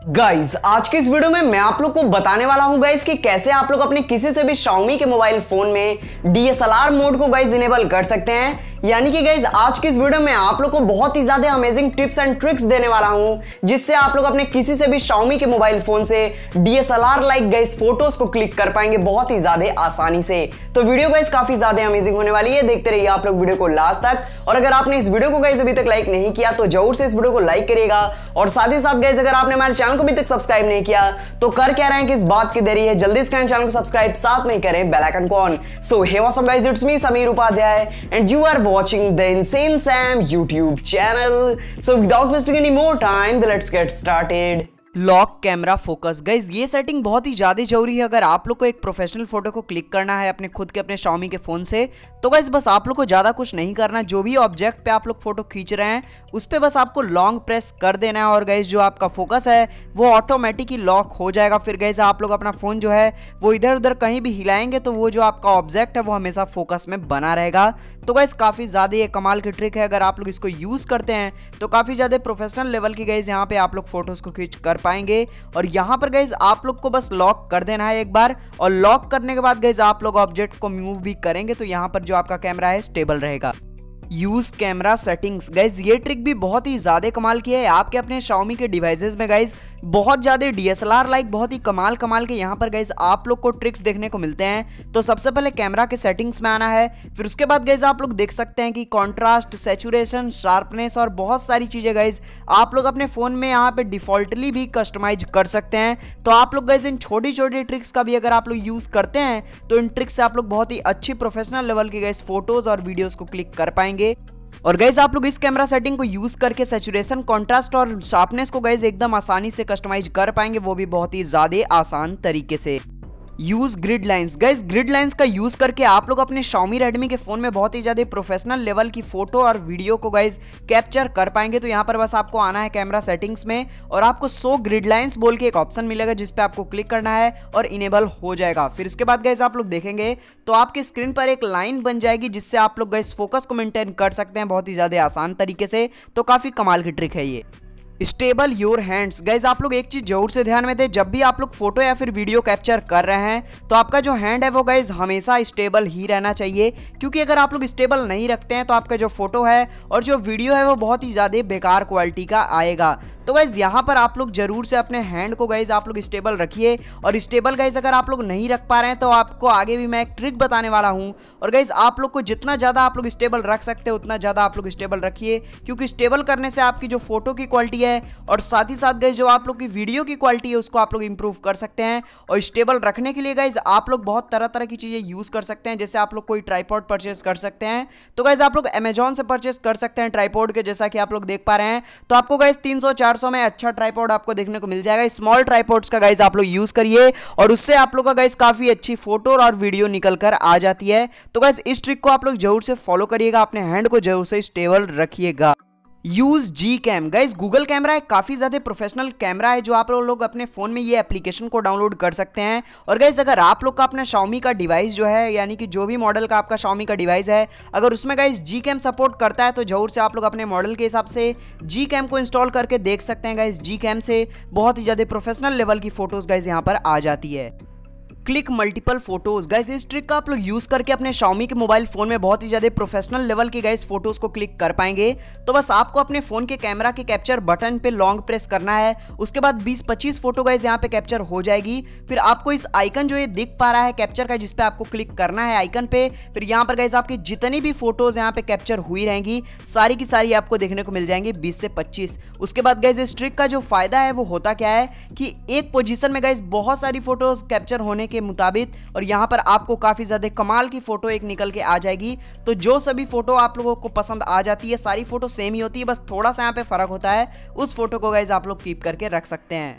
Guys आज के इस वीडियो में मैं आप लोग को बताने वाला हूं गाइज कि कैसे आप लोग अपने किसी से भी Xiaomi के मोबाइल फोन में DSLR मोड को गाइज इनेबल कर सकते हैं। यानी कि गाइज आज के इस वीडियो में आप लोग को बहुत ही ज्यादा अमेजिंग टिप्स एंड ट्रिक्स देने वाला हूं जिससे आप लोग अपने किसी से भी Xiaomi के मोबाइल फोन से DSLR लाइक गाइज फोटोज को क्लिक कर पाएंगे बहुत ही ज्यादा आसानी से। तो वीडियो गाइज काफी ज्यादा अमेजिंग होने वाली है, देखते रहिए आप लोग वीडियो को लास्ट तक। और अगर आपने इस वीडियो को गाइज अभी तक लाइक नहीं किया तो जरूर से इस वीडियो को लाइक करिएगा। और साथ ही साथ गाइज अगर आपने हमारे चैनल को अभी तक सब्सक्राइब नहीं किया तो कर क्या रहे हैं कि इस बात की देरी है, जल्दी से चैनल को सब्सक्राइब, साथ में करें बेल आइकन को on. So hey what's up guys, it's me Sameer Upadhyay and you are watching the insane Sam YouTube channel. So without wasting any more time let's get started. Lock camera focus guys, ये setting बहुत ही ज़्यादा जरूरी है अगर आप लोग को एक प्रोफेशनल फोटो को क्लिक करना है अपने खुद के अपने Xiaomi के फ़ोन से। तो गाइज बस आप लोग को ज़्यादा कुछ नहीं करना, जो भी ऑब्जेक्ट पे आप लोग फोटो खींच रहे हैं उस पर बस आपको लॉन्ग प्रेस कर देना है और गाइज जो आपका फोकस है वो ऑटोमेटिकली लॉक हो जाएगा। फिर गाइज आप लोग अपना फ़ोन जो है वो इधर उधर कहीं भी हिलाएंगे तो वो जो आपका ऑब्जेक्ट है वो हमेशा फोकस में बना रहेगा। तो गाइज काफ़ी ज़्यादा ये कमाल की ट्रिक है, अगर आप लोग इसको यूज़ करते हैं तो काफ़ी ज़्यादा प्रोफेशनल लेवल की गाइज यहाँ पे आप लोग फोटोज़ को खींच कर पाएंगे। और यहाँ पर गाइज आप लोग को बस लॉक कर देना है एक बार, और लॉक करने के बाद गाइज आप लोग ऑब्जेक्ट को मूव भी करेंगे तो यहाँ पर जो आपका कैमरा है स्टेबल रहेगा। यूज कैमरा सेटिंग्स गाइज, ये ट्रिक भी बहुत ही ज्यादा कमाल की है। आपके अपने Xiaomi के डिवाइसेस में गाइज बहुत ज्यादा DSLR लाइक बहुत ही कमाल के यहाँ पर गाइज आप लोग को ट्रिक्स देखने को मिलते हैं। तो सबसे पहले कैमरा के सेटिंग्स में आना है, फिर उसके बाद गाइज आप लोग देख सकते हैं कि कॉन्ट्रास्ट, सैचुरेशन, शार्पनेस और बहुत सारी चीजें गाइज आप लोग अपने फोन में यहाँ पे डिफॉल्टली भी कस्टमाइज कर सकते हैं। तो आप लोग गाइज इन छोटी छोटी ट्रिक्स का भी अगर आप लोग यूज करते हैं तो इन ट्रिक्स से आप लोग बहुत ही अच्छी प्रोफेशनल लेवल की गाइज फोटोज और वीडियोज को क्लिक कर पाएंगे। और गाइज आप लोग इस कैमरा सेटिंग को यूज करके सैचुरेशन, कॉन्ट्रास्ट और शार्पनेस को गाइज एकदम आसानी से कस्टमाइज कर पाएंगे, वो भी बहुत ही ज्यादा आसान तरीके से। Use grid lines guys, grid lines का यूज करके आप लोग अपने Xiaomi Redmi के फोन में बहुत ही ज्यादा प्रोफेशनल लेवल की फोटो और वीडियो को गाइज कैप्चर कर पाएंगे। तो यहाँ पर बस आपको आना है कैमरा सेटिंग्स में और आपको शो ग्रिड लाइंस बोल के एक ऑप्शन मिलेगा जिस पे आपको क्लिक करना है और इनेबल हो जाएगा। फिर इसके बाद गाइज आप लोग देखेंगे तो आपके स्क्रीन पर एक लाइन बन जाएगी जिससे आप लोग गाइज फोकस को मेंटेन कर सकते हैं बहुत ही ज्यादा आसान तरीके से। तो काफी कमाल की ट्रिक है ये। स्टेबल योर हैंड्स गाइज, आप लोग एक चीज जरूर से ध्यान में दें, जब भी आप लोग फोटो या फिर वीडियो कैप्चर कर रहे हैं तो आपका जो हैंड है वो गाइज हमेशा स्टेबल ही रहना चाहिए, क्योंकि अगर आप लोग स्टेबल नहीं रखते हैं तो आपका जो फोटो है और जो वीडियो है वो बहुत ही ज्यादा बेकार क्वालिटी का आएगा। तो गाइज यहाँ पर आप लोग जरूर से अपने हैंड को गाइज आप लोग स्टेबल रखिए। और स्टेबल गाइज अगर आप लोग नहीं रख पा रहे हैं तो आपको आगे भी मैं एक ट्रिक बताने वाला हूँ। और गाइज आप लोग को जितना ज़्यादा आप लोग स्टेबल रख सकते हैं उतना ज़्यादा आप लोग स्टेबल रखिए, क्योंकि स्टेबल करने से आपकी जो फोटो की क्वालिटी है और साथ ही साथ गाइज जो आप लोग की वीडियो की क्वालिटी है उसको आप लोग इंप्रूव कर सकते हैं। और स्टेबल रखने के लिए गाइज आप लोग बहुत तरह तरह की चीज़ें यूज़ कर सकते हैं, जैसे आप लोग कोई ट्राइपॉड परचेस कर सकते हैं। तो गाइज आप लोग अमेजॉन से परचेस कर सकते हैं ट्राइपॉड के, जैसा कि आप लोग देख पा रहे हैं। तो आपको गाइज 300-400 में अच्छा ट्राइपॉड आपको देखने को मिल जाएगा। स्मॉल ट्राइपॉड्स का गाइज आप लोग यूज करिए और उससे आप लोग का गाइज काफी अच्छी फोटो और वीडियो निकल कर आ जाती है। तो गाइज इस ट्रिक को आप लोग जरूर से फॉलो करिएगा, अपने हैंड को जरूर से स्टेबल रखिएगा। Use G cam guys, Google camera एक काफी ज्यादा प्रोफेशनल कैमरा है जो आप लोग अपने फोन में ये एप्लीकेशन को डाउनलोड कर सकते हैं। और गाइज अगर आप लोग का अपना Xiaomi का डिवाइस जो है, यानी कि जो भी मॉडल का आपका Xiaomi का डिवाइस है, अगर उसमें गाइज जी कैम सपोर्ट करता है तो जरूर से आप लोग अपने मॉडल के हिसाब से जी कैम को इंस्टॉल करके देख सकते हैं। गाइज जी कैम से बहुत ही ज्यादा प्रोफेशनल लेवल की फोटोज गाइज यहाँ पर आ जाती है। क्लिक मल्टीपल फोटोज गाइज, इस ट्रिक का आप लोग यूज करके अपने Xiaomi के मोबाइल फोन में बहुत ही ज्यादा प्रोफेशनल लेवल की गाइज फोटोज को क्लिक कर पाएंगे। तो बस आपको अपने फोन के कैमरा के कैप्चर बटन पे लॉन्ग प्रेस करना है, उसके बाद 20-25 फोटो गाइज यहाँ पे कैप्चर हो जाएगी। फिर आपको इस आइकन जो ये दिख पा रहा है कैप्चर का, जिसपे आपको क्लिक करना है आइकन पे, फिर यहाँ पर गाइज आपकी जितनी भी फोटोज यहाँ पे कैप्चर हुई रहेंगी सारी की सारी आपको देखने को मिल जाएंगी 20 से 25। उसके बाद गाइज इस ट्रिक का जो फायदा है वो होता क्या है कि एक पोजीशन में गाइज बहुत सारी फोटोज कैप्चर होने के मुताबिक और यहाँ पर आपको काफी ज्यादा कमाल की फोटो एक निकल के आ जाएगी। तो जो सभी फोटो आप लोगों को पसंद आ जाती है, सारी फोटो सेम ही होती है, बस थोड़ा सा यहाँ पे फर्क होता है, उस फोटो को गाइज आप लोग कीप करके रख सकते हैं।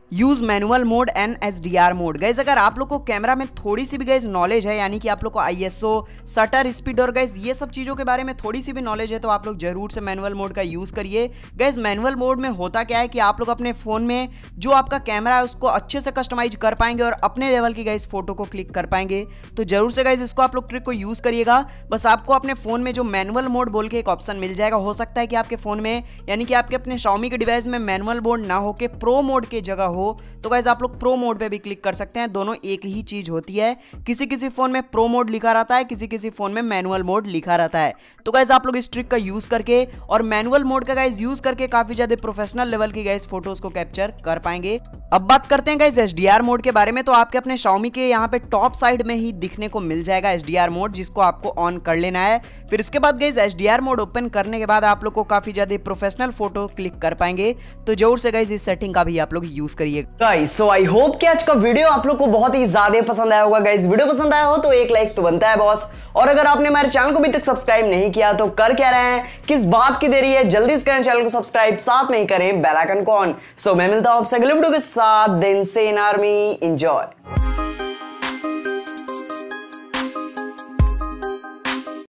Use manual mode and SDR mode. Guys अगर आप लोग को कैमरा में थोड़ी सी भी गाइज नॉलेज है, यानी कि आप लोग को ISO, शटर स्पीड और गाइज ये सब चीजों के बारे में थोड़ी सी भी नॉलेज है, तो आप लोग जरूर से मैनुअल मोड का यूज करिए। गाइज मैनुअल मोड में होता क्या है कि आप लोग अपने फोन में जो आपका कैमरा है उसको अच्छे से कस्टमाइज कर पाएंगे और अपने लेवल की गाइज फोटो को क्लिक कर पाएंगे। तो जरूर से गाइज इसको आप लोग ट्रिक को यूज करिएगा। बस आपको अपने फोन में जो मैनुअल मोड बोल के एक ऑप्शन मिल जाएगा, हो सकता है कि आपके फोन में यानी कि आपके अपने Xiaomi के डिवाइस में मैनुअल मोड ना हो के प्रो मोड की जगह हो, तो गाइज आप लोग प्रो मोड पे भी क्लिक कर सकते हैं। दोनों एक ही चीज होती है। किसी किसी फोन में प्रो मोड लिखा रहता है, किसी किसी फोन में मैनुअल मोड लिखा रहता है। तो गाइज आप लोग इस ट्रिक का यूज करके और मैनुअल मोड का गाइज यूज करके काफी ज्यादा प्रोफेशनल लेवल की गाइज फोटोज को कैप्चर कर पाएंगे। अब बात करते हैं गाइज SDR मोड के बारे में। तो आपके अपने Xiaomi के यहाँ पे टॉप साइड में ही दिखने को मिल जाएगा SDR मोड, जिसको आपको ऑन कर लेना है। फिर इसके बाद गाइज SDR मोड ओपन करने के बाद आप लोग को काफी ज्यादा प्रोफेशनल फोटो क्लिक कर पाएंगे। तो जरूर से गाइज इस सेटिंग का भी आप लोग यूज करिए। गाइस सो आई होप कि आज का वीडियो आप लोग को बहुत ही ज्यादा पसंद आया होगा। गाइस वीडियो पसंद आया हो तो एक लाइक तो बनता है बॉस। और अगर आपने हमारे चैनल को अभी तक सब्सक्राइब नहीं किया तो कर क्या रहे हैं, किस बात की देरी है, जल्दी से करें चैनल को सब्सक्राइब, साथ में ही करें बेल आइकन को ऑन। सो मैं मिलता हूं आपसे अगले वीडियो के साथ। दिन से इन आर्मी एंजॉय।